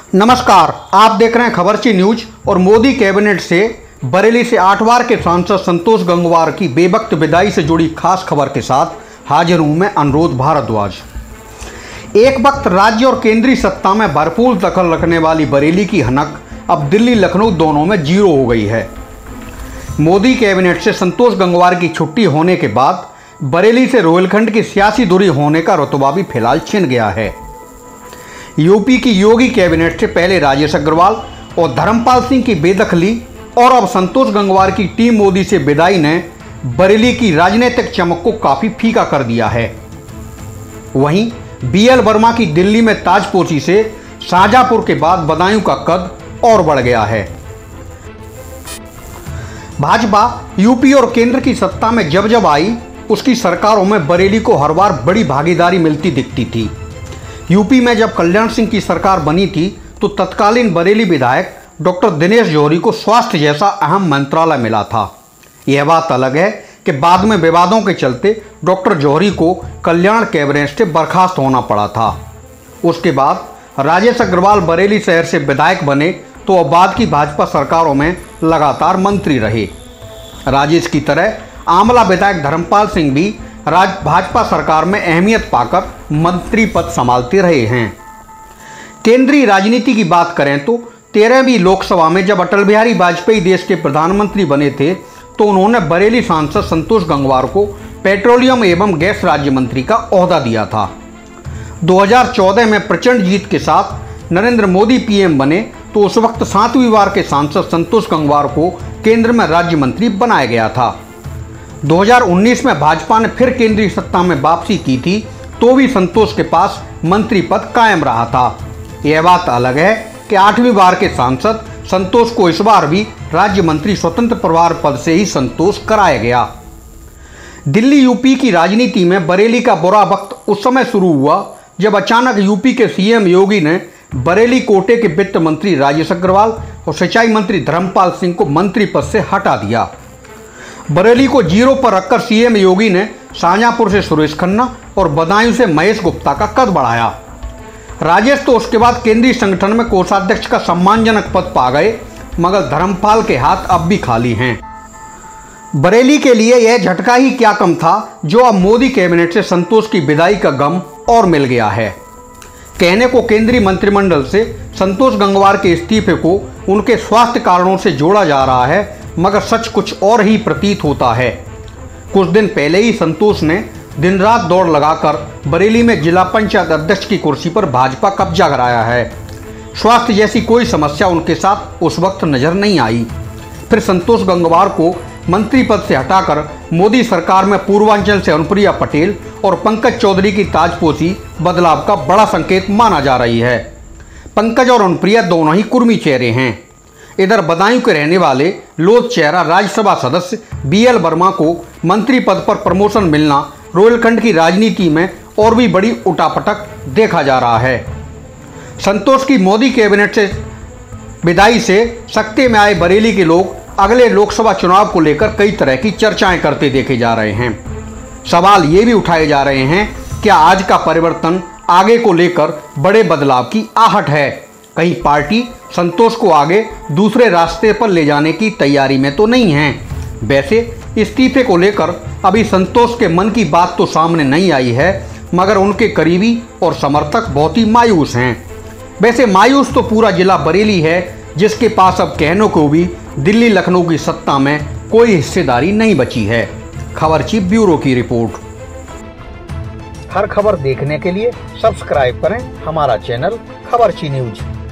नमस्कार, आप देख रहे हैं खबरची न्यूज। और मोदी कैबिनेट से बरेली से 8 बार के सांसद संतोष गंगवार की बेवक्त विदाई से जुड़ी खास खबर के साथ हाजिर हूं मैं अनुरोध भारद्वाज। एक वक्त राज्य और केंद्रीय सत्ता में भरपूर दखल रखने वाली बरेली की हनक अब दिल्ली लखनऊ दोनों में जीरो हो गई है। मोदी कैबिनेट से संतोष गंगवार की छुट्टी होने के बाद बरेली से रोहिलखंड की सियासी दूरी होने का रुतबा भी फिलहाल छिन गया है। यूपी की योगी कैबिनेट से पहले राजेश अग्रवाल और धर्मपाल सिंह की बेदखली और अब संतोष गंगवार की टीम मोदी से विदाई ने बरेली की राजनीतिक चमक को काफी फीका कर दिया है। वहीं बीएल वर्मा की दिल्ली में ताजपोशी से शाहजहांपुर के बाद बदायूं का कद और बढ़ गया है। भाजपा यूपी और केंद्र की सत्ता में जब जब आई, उसकी सरकारों में बरेली को हर बार बड़ी भागीदारी मिलती दिखती थी। यूपी में जब कल्याण सिंह की सरकार बनी थी तो तत्कालीन बरेली विधायक डॉक्टर दिनेश जौहरी को स्वास्थ्य जैसा अहम मंत्रालय मिला था। यह बात अलग है कि बाद में विवादों के चलते डॉक्टर जौहरी को कल्याण कैबिनेट से बर्खास्त होना पड़ा था। उसके बाद राजेश अग्रवाल बरेली शहर से विधायक बने तो अब बाद की भाजपा सरकारों में लगातार मंत्री रहे। राजेश की तरह आंवला विधायक धर्मपाल सिंह भी भाजपा सरकार में अहमियत पाकर मंत्री पद संभालते रहे हैं। केंद्रीय राजनीति की बात करें तो 13वीं लोकसभा में जब अटल बिहारी वाजपेयी देश के प्रधानमंत्री बने थे तो उन्होंने बरेली सांसद संतोष गंगवार को पेट्रोलियम एवं गैस राज्य मंत्री का ओहदा दिया था। 2014 में प्रचंड जीत के साथ नरेंद्र मोदी पीएम बने तो उस वक्त 7वीं बार के सांसद संतोष गंगवार को केंद्र में राज्य मंत्री बनाया गया था। 2019 में भाजपा ने फिर केंद्रीय सत्ता में वापसी की थी तो भी संतोष के पास मंत्री पद कायम रहा था। यह बात अलग है कि 8वीं बार के सांसद संतोष को इस बार भी राज्य मंत्री स्वतंत्र प्रभार पद से ही संतोष कराया गया। दिल्ली यूपी की राजनीति में बरेली का बुरा वक्त उस समय शुरू हुआ जब अचानक यूपी के सीएम योगी ने बरेली कोटे के वित्त मंत्री राजेश अग्रवाल और सिंचाई मंत्री धर्मपाल सिंह को मंत्री पद से हटा दिया। बरेली को जीरो पर रखकर सीएम योगी ने शाहजहांपुर से सुरेश खन्ना और बदायूं से महेश गुप्ता का कद बढ़ाया। राजेश तो उसके बाद केंद्रीय संगठन में कोषाध्यक्ष का सम्मानजनक पद पा गए, मगर धर्मपाल के हाथ अब भी खाली हैं। बरेली के लिए यह झटका ही क्या कम था जो अब मोदी कैबिनेट से संतोष की विदाई का गम और मिल गया है। कहने को केंद्रीय मंत्रिमंडल से संतोष गंगवार के इस्तीफे को उनके स्वास्थ्य कारणों से जोड़ा जा रहा है, मगर सच कुछ और ही प्रतीत होता है। कुछ दिन पहले ही संतोष ने दिन रात दौड़ लगाकर बरेली में जिला पंचायत अध्यक्ष की कुर्सी पर भाजपा कब्जा कराया है। स्वास्थ्य जैसी कोई समस्या उनके साथ उस वक्त नजर नहीं आई। फिर संतोष गंगवार को मंत्री पद से हटाकर मोदी सरकार में पूर्वांचल से अनुप्रिया पटेल और पंकज चौधरी की ताजपोशी बदलाव का बड़ा संकेत माना जा रही है। पंकज और अनुप्रिया दोनों ही कुर्मी चेहरे हैं। इधर बदायूं के रहने वाले लोध चेहरा राज्यसभा सदस्य बीएल वर्मा को मंत्री पद पर प्रमोशन मिलना रोहिलखंड की राजनीति में और भी बड़ी उठापटक देखा जा रहा है। संतोष की मोदी कैबिनेट से विदाई से सकते में आए बरेली के लोग अगले लोकसभा चुनाव को लेकर कई तरह की चर्चाएं करते देखे जा रहे हैं। सवाल ये भी उठाए जा रहे हैं क्या आज का परिवर्तन आगे को लेकर बड़े बदलाव की आहट है। कहीं पार्टी संतोष को आगे दूसरे रास्ते पर ले जाने की तैयारी में तो नहीं है। वैसे इस्तीफे को लेकर अभी संतोष के मन की बात तो सामने नहीं आई है, मगर उनके करीबी और समर्थक बहुत ही मायूस हैं। वैसे मायूस तो पूरा जिला बरेली है, जिसके पास अब कहने को भी दिल्ली लखनऊ की सत्ता में कोई हिस्सेदारी नहीं बची है। खबरची ब्यूरो की रिपोर्ट। हर खबर देखने के लिए सब्सक्राइब करें हमारा चैनल खबरची न्यूज।